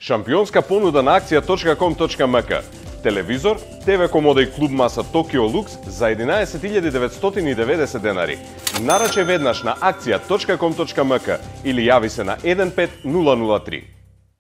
Шампионска понуда на акција.com.mk. Телевизор, ТВ комода и клуб маса Tokyo Lux за 11.990 денари. Нараче веднаш на акција.com.mk или јави се на 15003.